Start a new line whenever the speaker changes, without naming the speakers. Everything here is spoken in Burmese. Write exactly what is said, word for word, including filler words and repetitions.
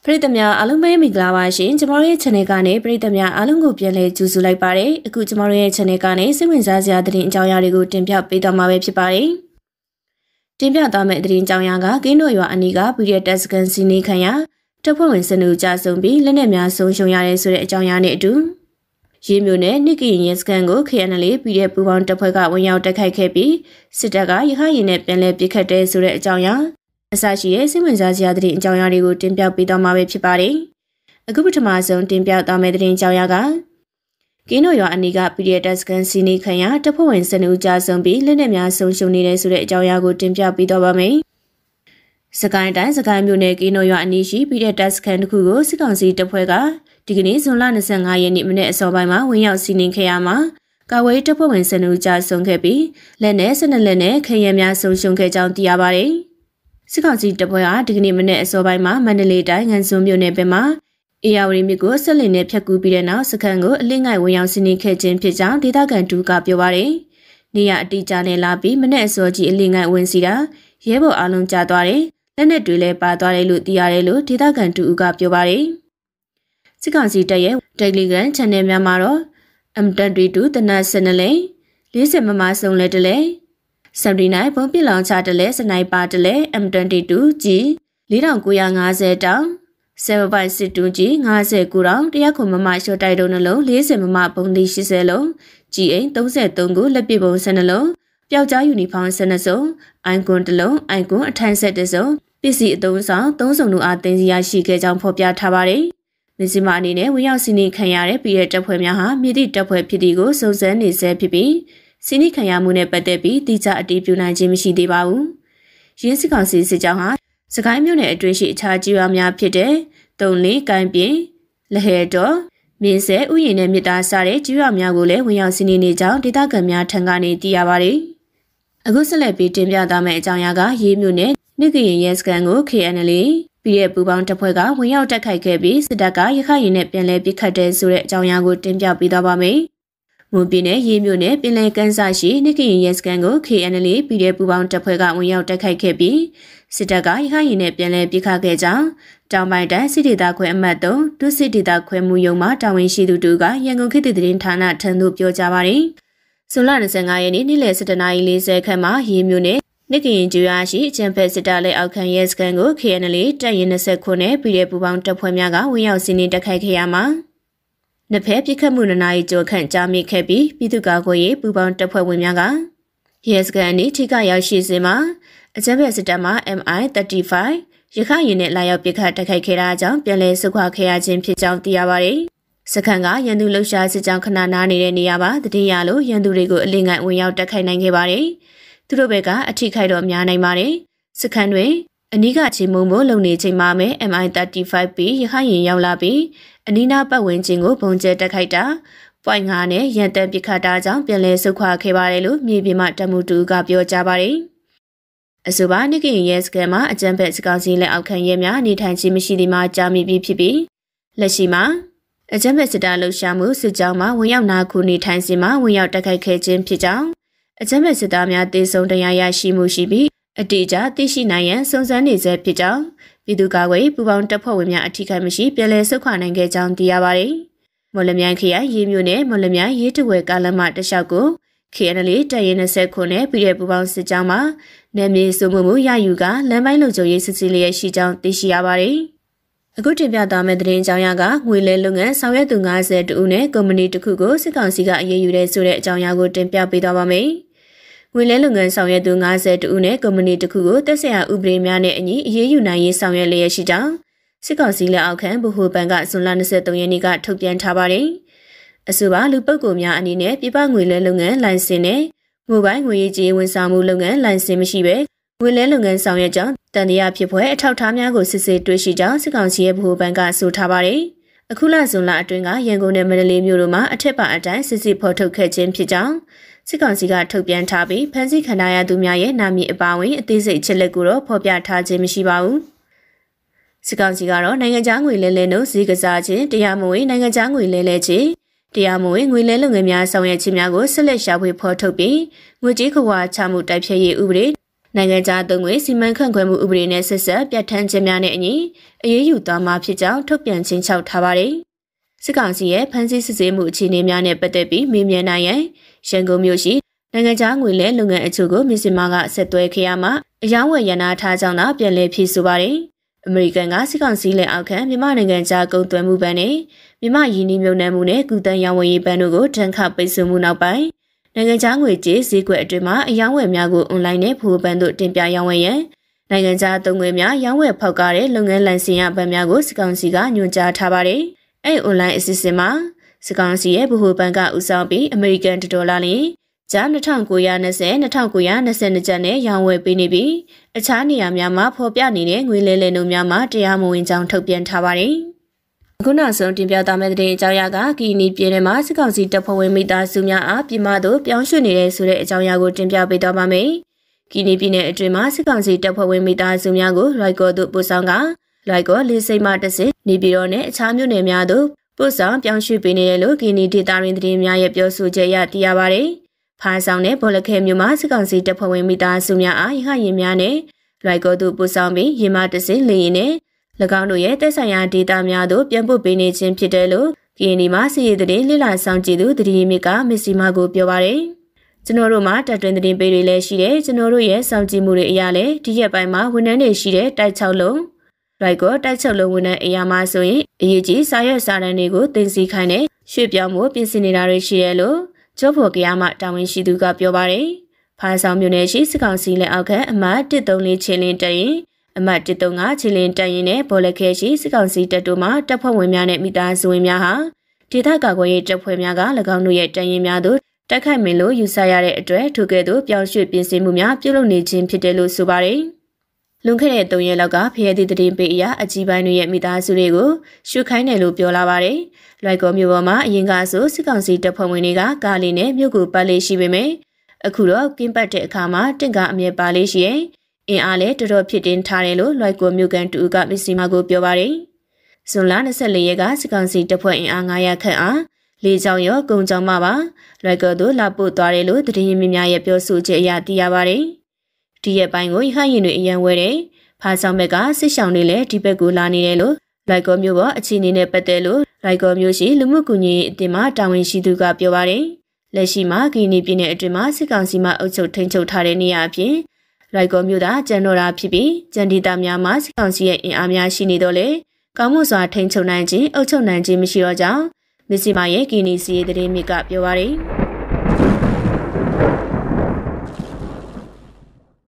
ပရိသတ်များအားလုံးပဲမင်္ဂလာပါရှင်ကျမတို့ရဲ့ channel ကနေပရိသတ်များအားလုံးကိုပြန်လည်ကြိုဆိုလိုက်ပါတယ်အခုကျမတို့ရဲ့ channel ကနေစိတ်ဝင်စားစရာသတင်းအကြောင်းအရာတွေကိုတင်ပြပေးသွားမှာပဲဖြစ်ပါတယ်တင်ပြသွားမယ့်သတင်းအကြောင်းအရာကကင်းတို့ရွာအနီးက ပီဒီအက်ဖ် တပ်စခန်းစီးနင်းခံရတပ်ဖွဲ့ဝင်စနူကြဆုံပြီးလက်နက်များဆုံးရှုံးရတဲ့ဆိုတဲ့အကြောင်းအရာနဲ့အတူရေးမျိုးနဲ့နိကရင်ရဲစခန်းကို ကေအန်အယ် ပီဒီအက်ဖ် ပူးပေါင်းတပ်ဖွဲ့ကဝင်ရောက်တိုက်ခိုက်ခဲ့ပြီးစစ်တပ်ကရခိုင်ရင်နဲ့ပြန်လည်ပစ်ခတ်တဲ့ဆိုတဲ့အကြောင်းအရာအစရှိရဲ့စိတ်ဝင်စားစရာသတင်းအကြောင်းအရာတွေကိုတင်ပြပေးသွားမှာပဲဖြစ်ပါတယ်။အခုပထမဆုံးတင်ပြသွားမယ့်သတင်းအကြောင်းအရာကကင်းတို့ရွာအနီးက ပီဒီအက်ဖ် တပ်စခန်းစီးနင်းခံရတပ်ဖွဲ့ဝင်စနူကြဆုံပြီးလက်နက်များဆုံးရှုံးနေတဲ့ဆိုတဲ့အကြောင်းအရာကိုတင်ပြပေးသွားပါမယ်။စကိုင်းတိုင်းစကိုင်းမြို့နယ်ကင်းတို့ရွာအနီးရှိ ပီဒီအက်ဖ် တပ်စခန်းတစ်ခုကိုစစ်ကောင်စီတပ်ဖွဲ့ကဒီကနေ့ဇွန်လ၂၅ရက်နေ့မနေ့အစောပိုင်းမှာဝင်ရောက်စီးနင်းခဲ့ရမှာကာဝေးတပ်ဖွဲ့ဝင်စနူကြဆုံခဲ့ပြီးလက်နက်၁၂လက်နဲ့ခရဲများဆုံးရှုံးခဲ့ကြောင်းသိရပါတယ်။စစ်ကောင်စီတပ်ဖွဲ့အားဒီကနေ့မနေ့အစောပိုင်းမှာမန္တလေးတိုင်းငန်းစွန်းမြို့နယ်ဘက်မှာအေယာဝတီမြစ်ကိုဆက်လက်နဲ့ဖြတ်ကူးပြီးတဲ့နောက်စခန်းကိုအလင်းငိုက်ဝင်ရောက်စီးနင်းခဲ့ခြင်းဖြစ်ကြောင်းဒေသခံတူကပြောပါရယ်။နေရအတိအကျနဲ့လာပြီးမနေ့အစောကြီးအလင်းငိုက်ဝင်စီတာရဲဘော်အလုံးကြသွားတယ်။လက်နက်တွေလည်းပါသွားတယ်လို့သိရတယ်လို့ဒေသခံတူကပြောပါရယ်။စစ်ကောင်စီတပ်ရဲ့ Telegram Channel များမှာတော့ အမ် ၂၂ တနတ်စနလဲ၄၀မမဆုံးလဲတလဲစက်တီနိုင်ပုံပစ်လောင်ချတလဲစနိုက်ပါတလဲ အမ် ၂၂ G ၄၉၅၀တောင်ဆယ်ဘိုင်စစ်တူး G ၅၉တောင်တရားခုမမရှော့တိုက်တုံးနှလုံး၄၀မမပုံသီး၈၀လုံး G အိမ်၃၃ခုလက်ပစ်ပုံ၁၂လုံးပျောက်ကြားယူနီဖောင်း၁၂စုံအိုင်ကွန်တစ်လုံးအိုင်ကွန်အထိုင်ဆက်တစ်စုံပစ္စည်းအသုံးဆောင်၃စုံတို့အားတင်စီရရှိခဲ့ကြောင်းဖော်ပြထားပါတယ်မစ္စည်းမအနေနဲ့ဝင်ရောက်စီးနင်းခံရတဲ့ပြည်ရဲ့တပ်ဖွဲ့များဟာမြေတိတပ်ဖွဲ့ဖြစ်သည်ကိုစုံစမ်းနေဆဲဖြစ်ပြီးစီးနင်းခံရမှုနဲ့ပတ်သက်ပြီးတိကျအတည်ပြုနိုင်ခြင်းမရှိသေးပါဘူး။ရင်းစစ်ကောင်စီစစ်ကြောင်းဟာစကိုင်းမြို့နယ်အတွင်းရှိအခြားကြီးရွာများဖြစ်တဲ့တုံလေးကိုင်းပြင်းလဟဲတော်မြင်းဆဲဥယျာဉ်နဲ့မြစ်သားစတဲ့ကြီးရွာများကိုလည်းဝင်ရောက်စီးနင်းနေကြောင်းဒေသခံများထံကနေသိရပါတယ်။အခုဆက်လက်ပြီးတင်ပြသွားမယ့်အကြောင်းအရာကရေးမြို့နယ်နိကရင်ရဲစခန်းကို ကေအန်အယ် ပြည်ရဲ့ပူပေါင်းတပ်ဖွဲ့ကဝင်ရောက်တိုက်ခိုက်ခဲ့ပြီးစစ်တပ်ကရခိုင်ရင်နဲ့ပြန်လည်ပစ်ခတ်တဲ့ဆိုတဲ့အကြောင်းအရာကိုတင်ပြပေးသွားပါမယ်။မွန်ပြည်နယ်ရေးမြို့နယ်ပင်လယ်ကမ်းစာရှိနိကရင်ရဲစခန်းကို ကေအန်အယ် ပြည်ရဲ့ပူပေါင်းတပ်ဖွဲ့ကဝင်ရောက်တိုက်ခိုက်ခဲ့ပြီးစစ်တပ်ကရခိုင်ရင်နဲ့ပြန်လည်ပစ်ခတ်ခဲ့ကြောင်းတောင်ပိုင်းတိုင်းစစ်ဒေသခွဲအမှတ်၃ဒုစစ်ဒေသခွဲမှုရုံမှတာဝန်ရှိသူတို့ကရန်ကုန်ခေတ်သစ်သတင်းဌာနထံသို့ပြောကြားပါတယ်။ဇွန်လ၂၅ရက်နေ့နေ့လယ်၁၁နာရီ၄၀ခန့်မှာရေးမြို့နယ်နိကရင်ကျွာရှိအကျံဖက်စစ်တပ်လက်အောက်ခံရဲစခန်းကို ကေအန်အယ် တပ်ရင်း၂၉နဲ့ပြည်ရဲ့ပူပေါင်းတပ်ဖွဲ့များကဝင်ရောက်စီးနင်းတိုက်ခိုက်ခဲ့ရမှာနှစ်ဖက်ပစ်ခတ်မှုနှစ်နာရီကျော်ခန့်ကြာမြင့်ခဲ့ပြီးပြည်သူ့ကာကွယ်ရေးပူပေါင်းတပ်ဖွဲ့ဝင်များကရဲစခန်းအနီးထိကရောက်ရှိစဉ်မှာအကျံဖက်စစ်တပ်မှ အမ် အိုင် ၃၅ ရခိုင်ရင်နဲ့လာရောက်ပစ်ခတ်တိုက်ခိုက်ခဲ့တာကြောင့်ပြန်လည်ဆုတ်ခွာခဲ့ရခြင်းဖြစ်ကြောင်းသိရပါတယ်။စခန်းကရန်သူလှုပ်ရှားစစ်ကြောင်းခဏနားနေတဲ့နေရာပါတတိယလိုရန်သူတွေကိုအလင်းငိုင်ဝင်ရောက်တိုက်ခိုက်နိုင်ခဲ့ပါတယ်။သူတို့ဘက်ကအထိခိုက်တော့များနိုင်ပါတယ်။စခန်းတွင်အနီးကချိန်မုံမို့လုံနေချိန်မှာပဲ အမ် အိုင် ၃၅ B ရခိုင်ရင်ရောက်လာပြီးအနီးနားပတ်ဝန်းကျင်ကိုပုံကျဲတက်ခိုက်တာပွိုင်ငါနဲ့ရန်တန်ပစ်ခတ်တာကြောင့်ပြန်လည်ဆုတ်ခွာခဲ့ပါတယ်လို့မြေပြင်မှတမှုတူကပြောကြားပါတယ်။အဆိုပါနိကရင်ရဲစခန်းမှာအကြမ်းဖက်စကောင်စီလက်အောက်ခံရဲများနေထိုင်ခြင်းမရှိသည်မှာကြာမြင့်ပြီးဖြစ်ပြီးလက်ရှိမှာအကြမ်းဖက်စစ်တပ်လှုပ်ရှားမှုစစ်ကြောင်းမှာဝင်ရောက်နာခုနေထိုင်စဉ်မှာဝင်ရောက်တိုက်ခိုက်ခဲ့ခြင်းဖြစ်ကြောင်းအကြမ်းဖက်စစ်သားများတေဆုံးတရားရရှိမှုရှိပြီးအတိအကျသိရှိနိုင်ရန်စုံစမ်းနေဆဲဖြစ်ကြောင်းပြည်သူ့ကာကွယ်ရေးပူးပေါင်းတပ်ဖွဲ့ဝင်များအထိခိုက်မရှိပြည်လဲဆုတ်ခွာနိုင်ခဲ့ကြောင်းသိရပါတယ်။မော်လမြိုင်ခရိုင်ရေးမြို့နယ်မော်လမြိုင်ရေးတဝဲကားလမ်းမတလျှောက်ကို ကေအန်အယ် တပ်ရင်း၂၉နဲ့ပြည်ရဲ့ပူပေါင်းစစ်ကြောင်းမှာနယ်မြေစုံမှုမှုရယူကလမ်းပိုင်းလုံခြုံရေးစစ်ဆေးလျက်ရှိကြောင်းသိရှိရပါတယ်။အခုတင်ပြသွားမယ့်သတင်းကြောင်းရကငွေလဲလုပ်ငန်းဆောင်ရွက်သူ၅၀တူနဲ့ကုမ္ပဏီတစ်ခုကိုစစ်ကောင်စီကအရေးယူတဲ့ဆိုတဲ့အကြောင်းအရာကိုတင်ပြပေးသွားပါမယ်။ငွေလဲလုပ်ငန်းဆောင်ရွက်သူ၅၀တူနဲ့ကုမ္ပဏီတစ်ခုကိုတက်ဆိုင်ရာဥပဒေများနဲ့အညီအရေးယူနိုင်ရေးဆောင်ရွက်လျက်ရှိကြောင်းစစ်ကောင်စီလက်အောက်ခံဗဟိုဘဏ်ကဇွန်လ၂၃ရက်နေ့ကထုတ်ပြန်ထားပါတယ်။အဆိုပါလူပုဂ္ဂိုလ်များအနေနဲ့ပြပငွေလဲလုပ်ငန်းလိုင်စင်နဲ့မိုဘိုင်းငွေရေးကြေးဝန်ဆောင်မှုလုပ်ငန်းလိုင်စင်မရှိဘဲငွေလဲလုပ်ငန်းဆောင်ရွက်ကြောင်းတန်တရားဖြစ်ပွဲအထောက်အထားများကိုစစ်ဆေးတွေ့ရှိကြောင်းစစ်ကောင်စီရဲ့ဗဟိုဘဏ်ကဆိုထားပါတယ်။အခုလဇွန်လအတွင်းကရန်ကုန်နဲ့မန္တလေးမြို့တို့မှာအထက်ပါအတိုင်းစစ်စစ်ဖော်ထုတ်ခဲ့ခြင်းဖြစ်ကြောင်းစစ်ကောင်စီကထုတ်ပြန်ထားပြီးဖမ်းဆီးခံရသူများရဲ့နာမည်အပါအဝင်အသေးစိတ်ချက်လက်ကိုတော့ဖော်ပြထားခြင်းမရှိပါဘူး။စစ်ကောင်စီကတော့နိုင်ငံခြားငွေလဲလဲတို့ဈေးကစားခြင်းတရားမဝင်နိုင်ငံခြားငွေလဲလဲခြင်းတရားမဝင်ငွေလဲလုပ်ငန်းများဆောင်ရွက်ခြင်းများကိုဆက်လက်ရှာဖွေဖော်ထုတ်ပြီးငွေကြေးခွာချမှုတိုက်ဖျက်ရေးဥပဒေနိုင်ငံခြားသုံးငွေစီမံခန့်ခွဲမှုဥပဒေနဲ့ဆက်ဆက်ပြဋ္ဌာန်းခြင်းများနဲ့အညီအရေးယူသွားမှာဖြစ်ကြောင်းထုတ်ပြန်ချင်းချောက်ထားပါတယ်။စစ်ကောင်စီရဲ့ဖမ်းဆီးစစ်ဆေးမှုအခြေအနေများနဲ့ပတ်သက်ပြီးမေးမြန်းနိုင်ရန်ရန်ကုန်မြို့ရှိနိုင်ငံခြားငွေလဲလုပ်ငန်းအချို့ကိုမြန်မာကဆက်သွဲခဲ့ရမှာအယောင်းဝယ်ရန်နာထားကြောင်းသာပြန်လည်ဖြေဆိုပါတယ်။အမေရိကန်ကစစ်ကောင်စီလက်အောက်ခံမြန်မာနိုင်ငံခြားကုန်သွယ်မှုဘဏ်နဲ့မြန်မာယင်းနှိမ့်မြုံနှံမှုနဲ့ကုသန်းရောင်းဝယ်ရေးဘဏ်တို့ကိုတန်ခါပိတ်ဆို့မှုနောက်ပိုင်းနိုင်ငံခြားငွေကြေးဈေးကွက်အတွင်းမှာအယောင်းဝယ်များကိုအွန်လိုင်းနဲ့ဖိုးဘဏ်တို့တင်ပြရောင်းဝယ်ရန်နိုင်ငံခြားသုံးငွေများရောင်းဝယ်ဖောက်ကားတဲ့လုပ်ငန်းလိုင်စင်ရဘဏ်များကိုစစ်ကောင်စီကညွှန်ကြားထားပါတယ်။အဲ့အွန်လိုင်းအစီအစဉ်မှာစစ်ကောင်စီရဲ့ဗဟိုဘဏ်ကဦးဆောင်ပြီးအမေရိကန်ဒေါ်လာလင်းကျပ်၂၉၂၀ ၂၉၂၂ကျပ်နဲ့ရောင်းဝယ်ပေးနေပြီးအခြားနေရာများမှာဖော်ပြနေတဲ့ငွေလဲလှယ်နှုန်းများမှာတရားမဝင်ကြောင်းထုတ်ပြန်ထားပါတယ်။အခုနောက်ဆုံးတင်ပြသွားမယ့်တဲ့အကြောင်းအရာကကီနီပြည်နယ်မှာစစ်ကောင်စီတပ်ဖွဲ့ဝင်မိသားစုများအားပြည်မသို့ပြောင်းရွှေ့နေတဲ့ဆိုတဲ့အကြောင်းအရာကိုတင်ပြပေးသွားပါမယ်။ကီနီပြည်နယ်အတွင်းမှာစစ်ကောင်စီတပ်ဖွဲ့ဝင်မိသားစုများကိုလွိုက်ကော်သို့ပို့ဆောင်ကလွိုက်ကော်လေးစိတ်မှတဆင့်နေပြည်တော်နဲ့အခြားမြို့နယ်များသို့ပို့ဆောင်ပြောင်းရွှေ့ပေးနေတယ်လို့ကီနီဒေသရင်းသတင်းများရဲ့ပြောဆိုချက်အရသိရပါတယ်။ဖားဆောင်နဲ့ဘော်လခဲမြို့မှာစစ်ကောင်စီတပ်ဖွဲ့ဝင်မိသားစုများအားရဟရင်များနဲ့လွိုက်ကော်သို့ပို့ဆောင်ပြီးရင်မတဆင့်လေရင်နဲ့၎င်းတို့ရဲ့တက်ဆိုင်ရာဒေတာများသို့ပြန်ပို့ပေးနေခြင်းဖြစ်တယ်လို့ကီနီမှာစီရီသတင်းလိလာဆောင်ကြည့်သူတတိယမြစ်ကမစ္စည်းမကိုပြောပါရယ်ကျွန်တော်တို့မှာတပ်တွင်သတင်းပေးတွေလည်းရှိတယ်ကျွန်တော်တို့ရဲ့ဆောင်ကြည့်မှုတွေအရာလည်းဒီရက်ပိုင်းမှာဝန်ထမ်းတွေရှိတဲ့တိုက်၆လုံးလိုက်ကောတိုက်၆လုံးဝန်ထမ်းအရာမှာဆိုရင်အရေးကြီးစာရွက်စာတမ်းတွေကိုတင်စီခိုင်းတဲ့ရွှေ့ပြောင်းမှုပြင်ဆင်နေတာတွေရှိတယ်လို့ကျော်ဖော်ကရမှတာဝန်ရှိသူကပြောပါရယ်ဖားဆောင်မြို့နယ်ရှိစစ်ကောင်စီလက်အောက်ခံအမှတ်၁၃၄ချင်းလင်းတရင်အမှတ်၁၃၅ချင်းလင်းတရင်နဲ့ဘော်လက်ခဲရှိစစ်ကောင်စီတပ်တို့မှတပ်ဖွဲ့ဝင်များနဲ့မိသားစုဝင်များဟာဒေသကာကွယ်ရေးတပ်ဖွဲ့များက၎င်းတို့ရဲ့တရင်များသို့တိုက်ခိုက်မင်းလို့ယူဆရတဲ့အတွက်ထိုကဲ့သို့ပြောင်းရွှေ့ပြင်ဆင်မှုများပြုလုပ်နေခြင်းဖြစ်တယ်လို့ဆိုပါတယ်။လွန်ခဲ့တဲ့၃ရက်လောက်ကဖျဲသည့်တရင်ပေးအရာအကြီးပိုင်းတွေရဲ့မိသားစုတွေကိုရှုခိုင်းတယ်လို့ပြောလာပါတယ်။လွိုက်ကော်မြို့ပေါ်မှာအရင်ကဆိုစစ်ကောင်စီတပ်ဖွဲ့ဝင်တွေကကားလေးနဲ့မြို့ကိုပတ်လေးရှိပေမဲ့အခုတော့ကင်းပတ်တဲ့အခါမှာတင့်ကအမြဲပါလေးရှိရင်အင်အားလည်းတော်တော်ဖြစ်တင်ထားတယ်လို့လွိုက်ကော်မြို့ကန်တူကမစ္စည်းမကိုပြောပါတယ်။ဇွန်လ၂၄ရက်ကစစ်ကောင်စီတပ်ဖွဲ့အင်အား၅ရာခန့်အားလေကြောင်းရောကုန်းကြောင်းမှပါလွိုက်ကော်တို့လာပို့သွားတယ်လို့သတင်းရင်းမြစ်များရဲ့ပြောဆိုချက်အရသိရပါတယ်။ဒီရက်ပိုင်းကိုရဟရင်တွေအရန်ဝဲတယ်။ဖားဆောင်ဘက်ကစစ်ဆောင်တွေလည်းဒီဘက်ကိုလာနေတယ်လို့လွိုက်ကော်မြို့ပေါ်အခြေအနေနဲ့ပတ်သက်လို့လွိုက်ကော်မြို့ရှိလူမှုကူညီရေးအသင်းမှတာဝန်ရှိသူကပြောပါတယ်။လက်ရှိမှာကီနီပြည်နယ်အတွင်းမှာစစ်ကောင်စီမှအုပ်ချုပ်ထိန်းချုပ်ထားတဲ့နေရာအပြင်လွိုက်ကော်မြို့သားကျန်တော်တာဖြစ်ပြီးကျန်ဒေသများမှာစစ်ကောင်စီရဲ့အင်အားများရှိနေတော့လေကောင်းမှုစွာထိန်းချုပ်နိုင်ခြင်းအုပ်ချုပ်နိုင်ခြင်းမရှိတော့ကြောင်းမစ္စည်းမရဲ့ကီနီစီရဲ့သတင်းမြစ်ကပြောပါရယ်